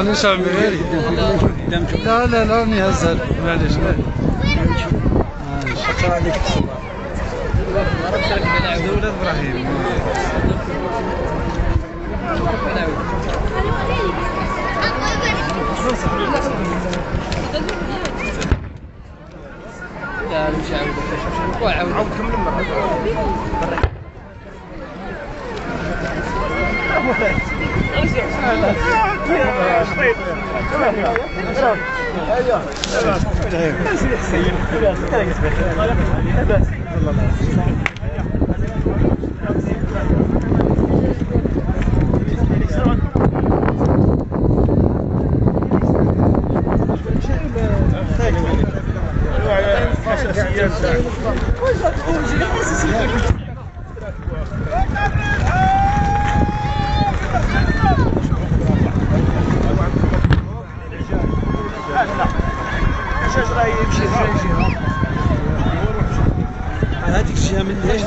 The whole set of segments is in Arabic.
معليش عم غالي. لا لا لا ميهزل معليش غالي. شكرا عليك. دولة إبراهيم. لا مش عاود كم مرة هذيك الجهه من ليش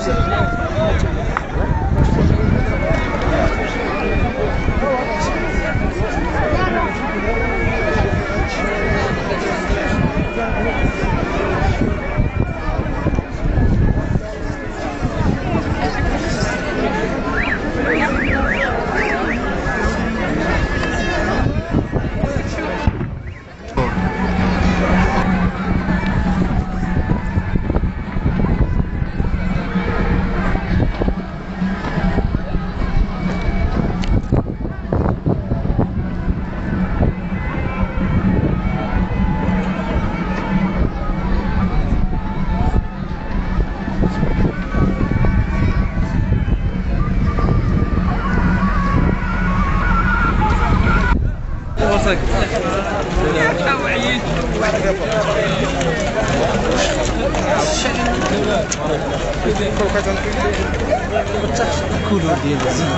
كولور ديال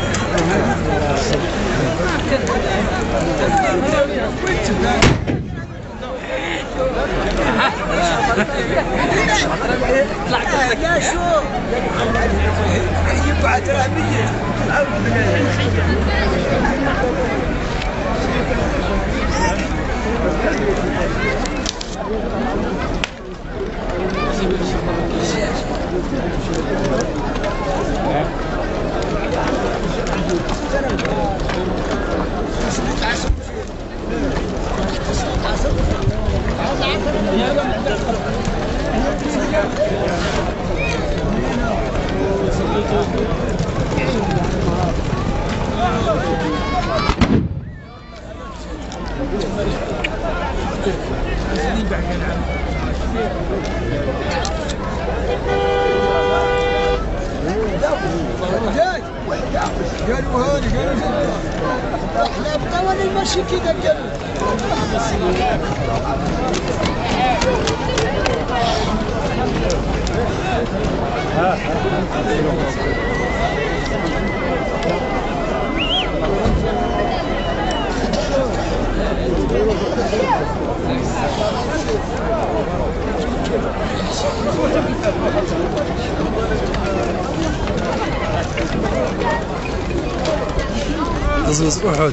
طلع شو يبعد رهبيه قالوا هاني قالوا احنا بطول المشي كذا قالوا قصص أحد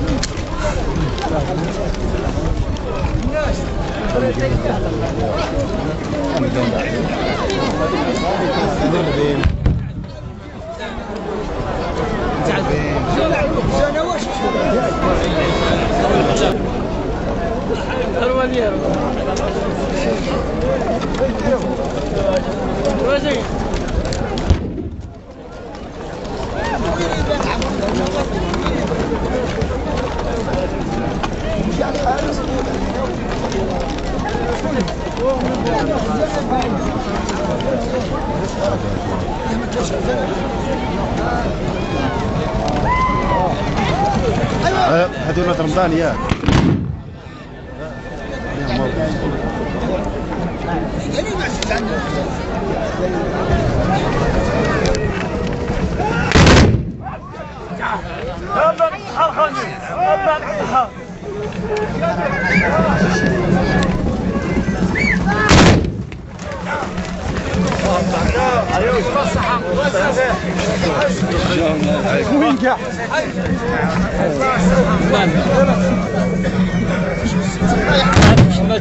هذول رمضان يا وين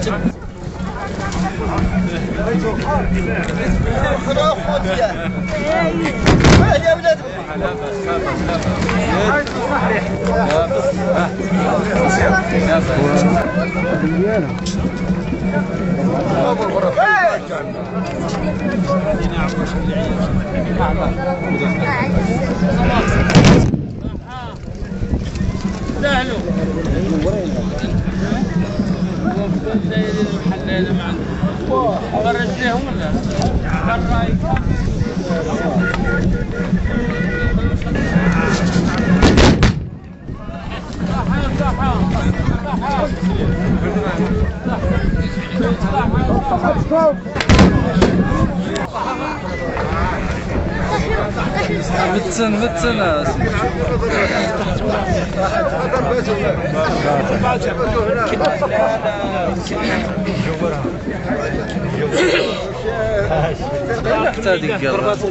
متسن حتى ديك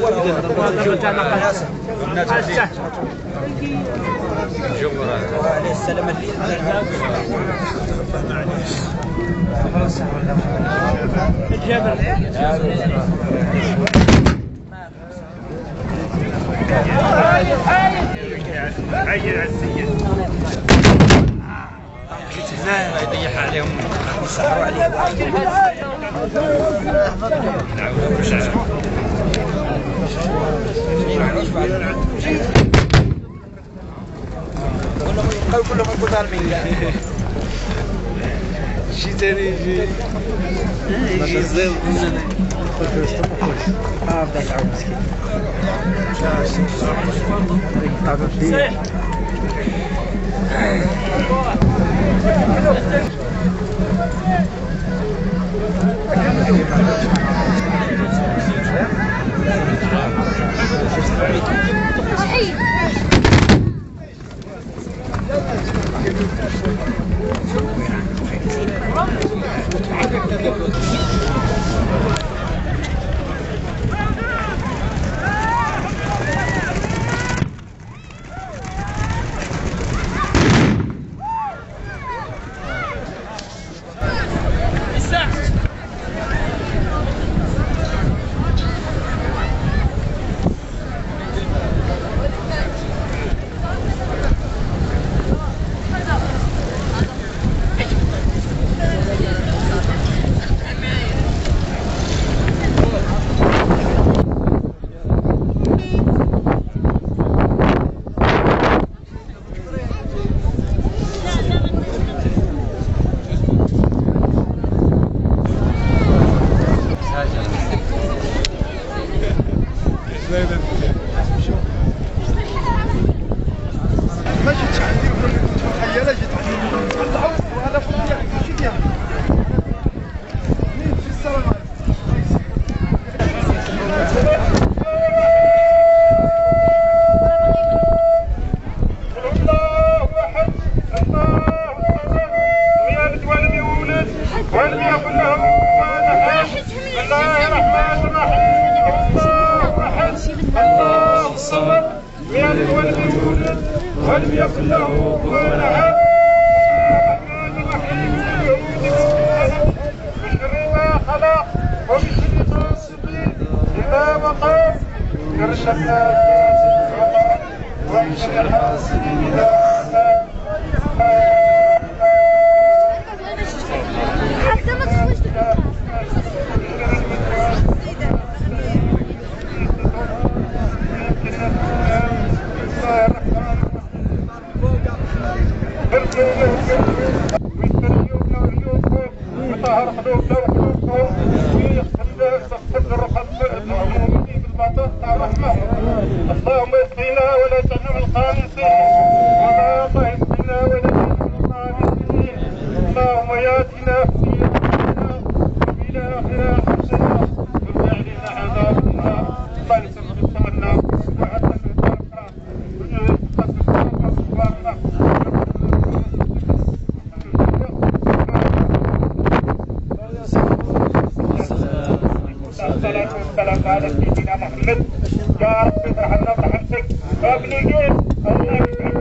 عيل على السيد هنا يطيح عليهم يسحروا عليه كلهم يكونوا عالمين شي تاني يجي زين بدا يتعاود مسكين ولم يكن له كفوا احد. بشر ما خلق وبشر غاسق اذا وقب من شر الناس ومن شر حاسد اذا حسد. وطهر حدود اللهم اسقنا ولا تجعلنا من القانطين اللهم اسقنا ولا تجعلنا من القانطين اللهم ياتنا الى اخره حسنه وجعلنا عذاب النار فانصر بصرنا وعدنا والسلام على سيدنا محمد. يا رب ارحمنا برحمتك وابلغين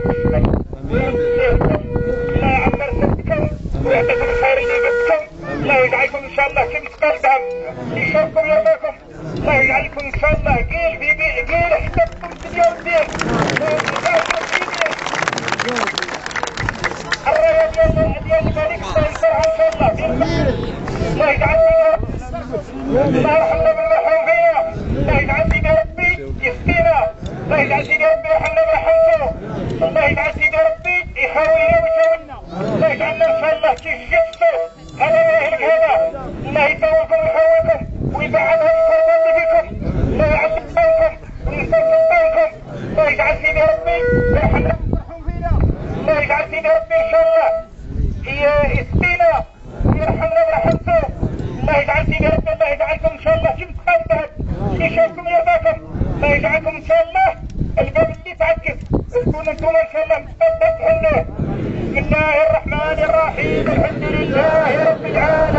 لا عمر سبتكم ويعطيكم الخير اللي بدكم. الملك الله يسرها ان شاء الله. الله يجعل فينا الله يرحمنا بالمرحوم فينا. الله يجعل سيدي ربي يسقينا. الله يجعل سيدي ربي يرحمنا بالحوته. الله يجعل سيدي ربي يحاولنا ويساوينا. الله يجعلنا ان شاء الله كيف جبتوا هذا ما يهلك هذا. الله يطولكم ويحولكم ويبعد هذه الكربات اللي فيكم. الله يعزز سلطانكم وينصر سلطانكم. الله يجعل سيدي ربي يرحمنا بالمرحوم فينا. الله يجعل سيدي ربي ان شاء الله يسقينا ويرحمنا برحمته. الله يجعل سيدي ربي الله يجعلكم ان شاء الله جمت خالدات يشوفكم يرضاكم. الله يجعلكم ان شاء الله الباب اللي تعكس تكون انتم ان شاء الله مستقبل حلوه. بسم الله الرحمن الرحيم الحمد لله رب العالمين.